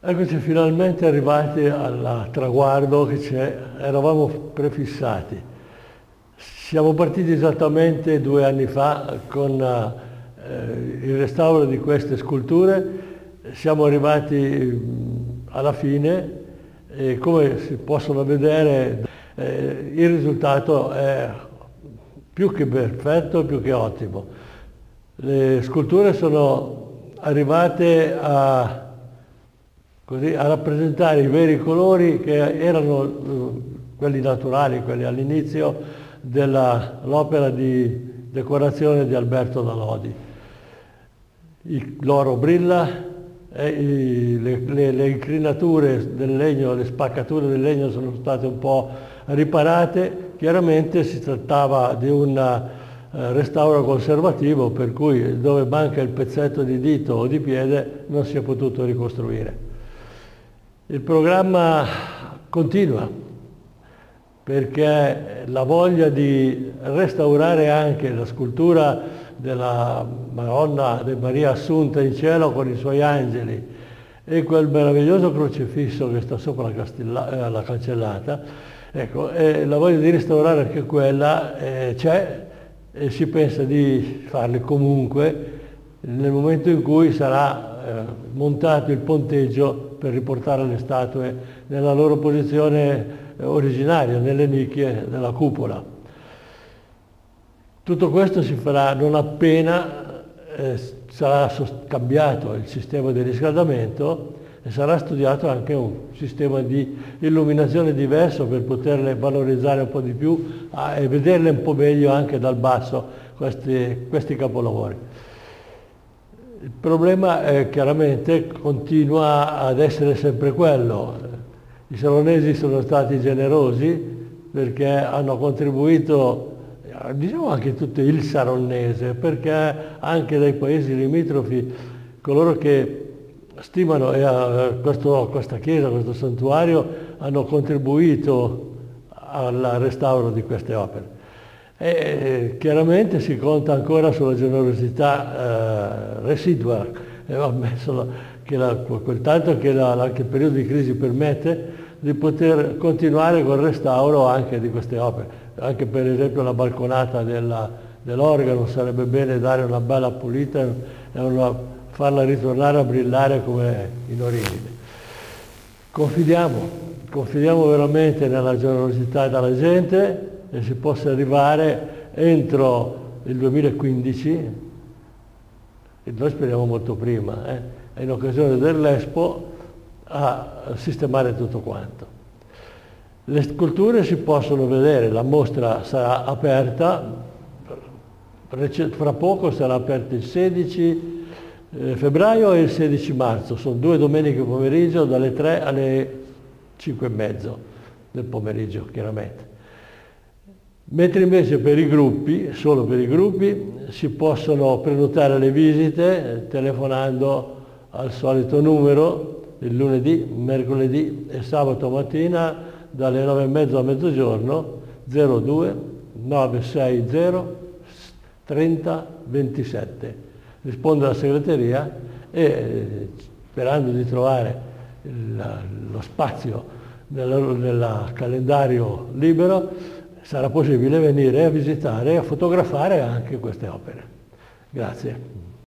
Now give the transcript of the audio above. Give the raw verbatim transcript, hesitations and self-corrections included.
Eccoci finalmente arrivati al traguardo che c'è, eravamo prefissati. Siamo partiti esattamente due anni fa con eh, il restauro di queste sculture, siamo arrivati alla fine e come si possono vedere eh, il risultato è più che perfetto, più che ottimo. Le sculture sono arrivate a Così, a rappresentare i veri colori che erano uh, quelli naturali, quelli all'inizio dell'opera di decorazione di Alberto da Lodi. L'oro brilla, e i, le, le, le incrinature del legno, le spaccature del legno sono state un po' riparate. Chiaramente si trattava di un uh, restauro conservativo, per cui dove manca il pezzetto di dito o di piede non si è potuto ricostruire. Il programma continua perché la voglia di restaurare anche la scultura della Madonna di Maria Assunta in cielo con i suoi angeli e quel meraviglioso crocifisso che sta sopra la, la cancellata, ecco, eh, la voglia di restaurare anche quella eh, c'è e si pensa di farli comunque nel momento in cui sarà eh, montato il ponteggio per riportare le statue nella loro posizione eh, originaria, nelle nicchie della cupola. Tutto questo si farà non appena eh, sarà cambiato il sistema di riscaldamento e sarà studiato anche un sistema di illuminazione diverso per poterle valorizzare un po' di più ah, e vederle un po' meglio anche dal basso questi, questi capolavori. Il problema eh, chiaramente continua ad essere sempre quello. I salonesi sono stati generosi perché hanno contribuito, diciamo anche tutto il saronnese, perché anche dai paesi limitrofi coloro che stimano eh, questo, questa chiesa, questo santuario, hanno contribuito al restauro di queste opere. E chiaramente si conta ancora sulla generosità eh, residua, e va messo che la, quel tanto che la, anche il periodo di crisi permette di poter continuare col restauro anche di queste opere. Anche per esempio la balconata dell'organo sarebbe bene dare una bella pulita e una, farla ritornare a brillare come in origine. Confidiamo, confidiamo veramente nella generosità della gente e si possa arrivare entro il duemilaquindici, e noi speriamo molto prima, eh, in occasione dell'Expo, a sistemare tutto quanto. Le sculture si possono vedere, la mostra sarà aperta, fra poco sarà aperta il sedici febbraio e il sedici marzo, sono due domeniche pomeriggio dalle tre alle cinque e mezzo del pomeriggio chiaramente. Mentre invece per i gruppi, solo per i gruppi, si possono prenotare le visite telefonando al solito numero il lunedì, mercoledì e sabato mattina dalle nove e mezzo a mezzogiorno zero due nove sei zero trenta ventisette. Rispondo alla segreteria e sperando di trovare il, lo spazio nel, nel calendario libero sarà possibile venire a visitare e a fotografare anche queste opere. Grazie.